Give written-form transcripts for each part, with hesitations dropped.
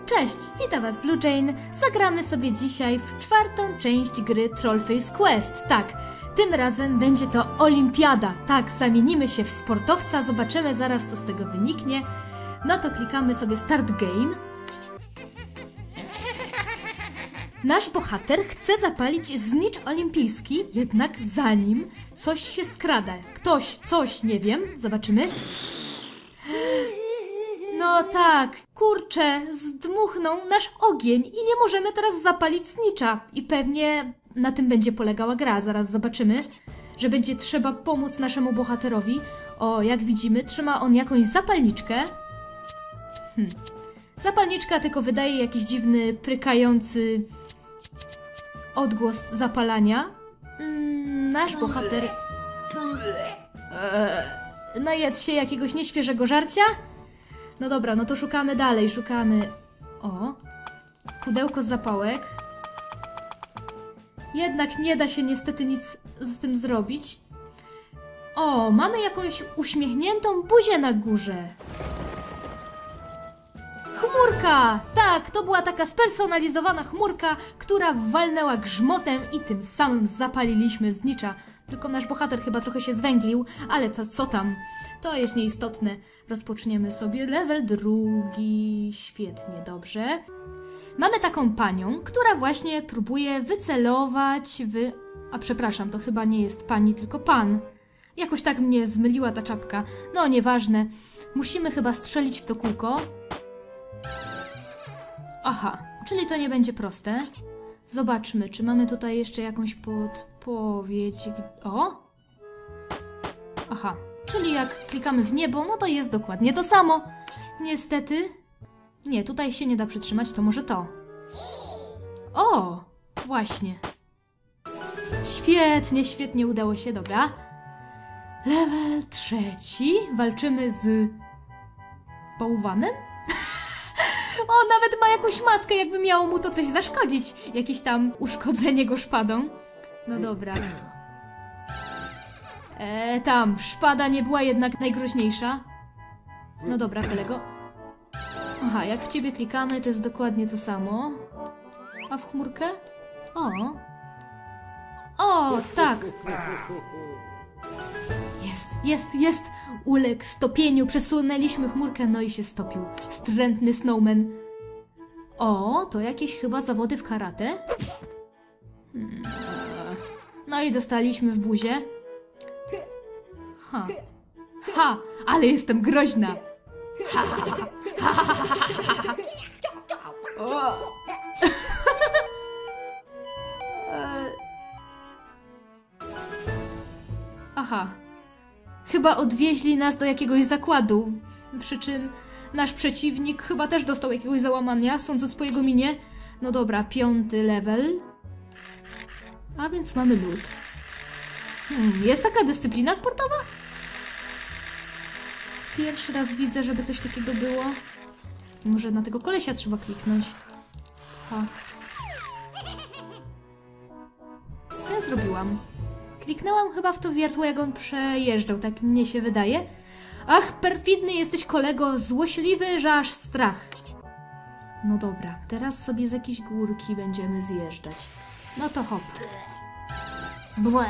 Cześć, witam was Blue Jane. Zagramy sobie dzisiaj w czwartą część gry Trollface Quest. Tak, tym razem będzie to olimpiada. Tak, zamienimy się w sportowca, zobaczymy zaraz co z tego wyniknie. No to klikamy sobie Start Game. Nasz bohater chce zapalić znicz olimpijski, jednak zanim coś się skrada. Ktoś, coś, nie wiem, zobaczymy. No tak, kurczę, zdmuchnął nasz ogień i nie możemy teraz zapalić znicza. I pewnie na tym będzie polegała gra, zaraz zobaczymy, że będzie trzeba pomóc naszemu bohaterowi. O, jak widzimy, trzyma on jakąś zapalniczkę. Zapalniczka tylko wydaje jakiś dziwny, prykający odgłos zapalania. Nasz bohater najadł się jakiegoś nieświeżego żarcia. No dobra, no to szukamy dalej, szukamy... O! Pudełko z zapałek. Jednak nie da się niestety nic z tym zrobić. O, mamy jakąś uśmiechniętą buzię na górze. Chmurka! Tak, to była taka spersonalizowana chmurka, która walnęła grzmotem i tym samym zapaliliśmy znicza. Tylko nasz bohater chyba trochę się zwęglił, ale to co tam? To jest nieistotne. Rozpoczniemy sobie level drugi. Świetnie, dobrze. Mamy taką panią, która właśnie próbuje wycelować w... A przepraszam, to chyba nie jest pani, tylko pan. Jakoś tak mnie zmyliła ta czapka. No, nieważne. Musimy chyba strzelić w to kółko. Aha, czyli to nie będzie proste. Zobaczmy, czy mamy tutaj jeszcze jakąś podpowiedź. O! Aha, czyli jak klikamy w niebo, no to jest dokładnie to samo. Niestety. Nie, tutaj się nie da przytrzymać, to może to. O! Właśnie. Świetnie, świetnie udało się, dobra. Level trzeci. Walczymy z... bałwanem? O, nawet ma jakąś maskę, jakby miało mu to coś zaszkodzić. Jakieś tam uszkodzenie go szpadą. No dobra. Tam, szpada nie była jednak najgroźniejsza. No dobra, kolego. Aha, jak w ciebie klikamy, to jest dokładnie to samo. A w chmurkę? O! O, tak! Jest! Uległ stopieniu, przesunęliśmy chmurkę, no i się stopił. Wstrętny snowman. O, to jakieś chyba zawody w karate. No i dostaliśmy w buzię. Ha, ale jestem groźna. Aha. Chyba odwieźli nas do jakiegoś zakładu. Przy czym nasz przeciwnik chyba też dostał jakiegoś załamania, sądząc po jego minie. No dobra, 5. level. A więc mamy lód. Jest taka dyscyplina sportowa? Pierwszy raz widzę, żeby coś takiego było. Może na tego kolesia trzeba kliknąć. Ha. Co ja zrobiłam? Kliknęłam chyba w to wiertło, jak on przejeżdżał, tak mnie się wydaje. Ach, perfidny jesteś, kolego, złośliwy, że aż strach. No dobra, teraz sobie z jakiejś górki będziemy zjeżdżać. No to hop. Ble.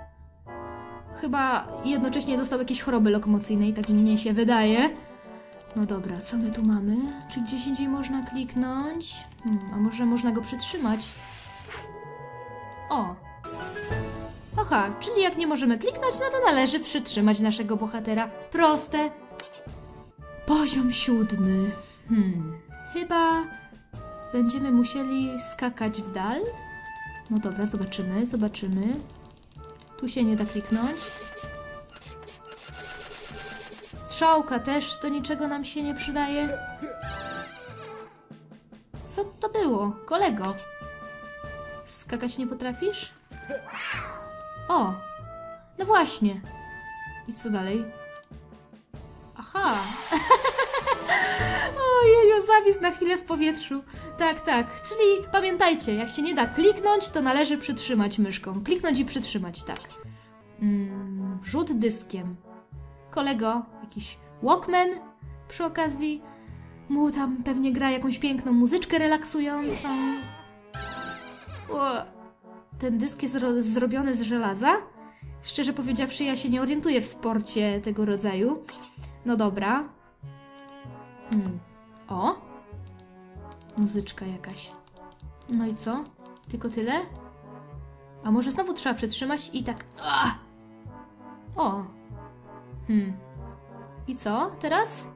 Chyba jednocześnie dostał jakieś choroby lokomocyjnej, tak mnie się wydaje. No dobra, co my tu mamy? Czy gdzieś indziej można kliknąć? A może można go przytrzymać? O! Aha, czyli jak nie możemy kliknąć, no to należy przytrzymać naszego bohatera. Proste. Poziom 7. Chyba będziemy musieli skakać w dal. No dobra, zobaczymy. Tu się nie da kliknąć. Strzałka też do niczego nam się nie przydaje. Co to było, kolego? Skakać nie potrafisz? O! No właśnie. I co dalej? Aha! Ojeju, zawisł na chwilę w powietrzu. Tak. Czyli pamiętajcie, jak się nie da kliknąć, to należy przytrzymać myszką. Kliknąć i przytrzymać, tak. Rzut dyskiem. Kolego, jakiś Walkman przy okazji. Mu tam pewnie gra jakąś piękną muzyczkę relaksującą. O, ten dysk jest zrobiony z żelaza? Szczerze powiedziawszy, ja się nie orientuję w sporcie tego rodzaju. No dobra. O! Muzyczka jakaś. No i co? Tylko tyle? A może znowu trzeba przytrzymać i tak... O! I co teraz?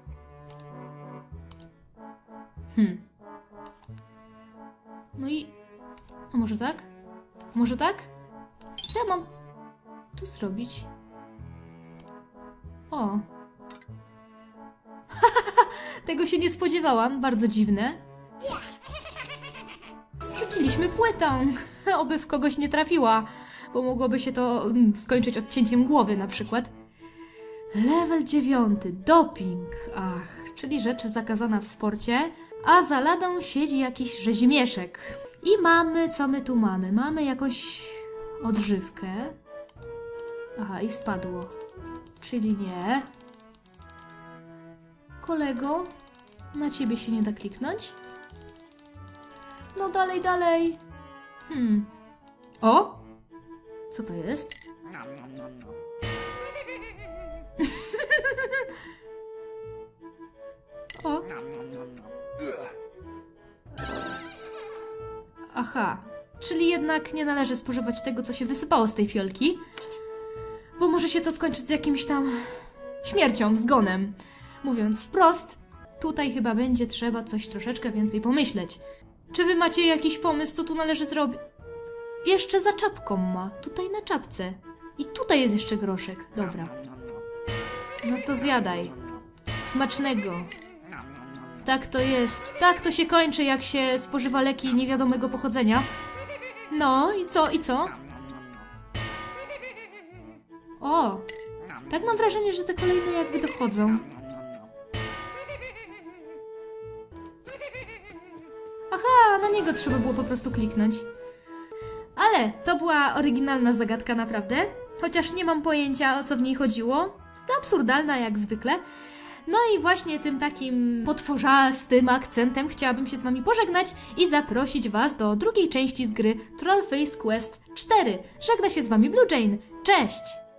No i... A może tak? Może tak? Co ja mam tu zrobić? O! Tego się nie spodziewałam, bardzo dziwne. Rzuciliśmy płytą, oby w kogoś nie trafiła, bo mogłoby się to skończyć odcięciem głowy na przykład. Level 9, doping, ach, czyli rzecz zakazana w sporcie, a za ladą siedzi jakiś rzezimieszek. I mamy, co my tu mamy? Mamy jakąś odżywkę. Aha, i spadło. Czyli nie. Kolego, na ciebie się nie da kliknąć? No dalej, dalej. O! Co to jest? O! Aha, czyli jednak nie należy spożywać tego, co się wysypało z tej fiolki, bo może się to skończyć z jakimś tam śmiercią, zgonem. Mówiąc wprost, tutaj chyba będzie trzeba coś troszeczkę więcej pomyśleć. Czy wy macie jakiś pomysł, co tu należy zrobić? Jeszcze za czapką ma, tutaj na czapce. I tutaj jest jeszcze groszek, dobra. No to zjadaj. Smacznego. Tak to jest. Tak to się kończy, jak się spożywa leki niewiadomego pochodzenia. No, i co, i co? O! Tak mam wrażenie, że te kolejne jakby dochodzą. Aha, na niego trzeba było po prostu kliknąć. Ale to była oryginalna zagadka naprawdę. Chociaż nie mam pojęcia, o co w niej chodziło. To absurdalna jak zwykle. No i właśnie tym takim potworzastym akcentem chciałabym się z wami pożegnać i zaprosić was do drugiej części z gry Trollface Quest 4. Żegna się z wami Blue Jane. Cześć!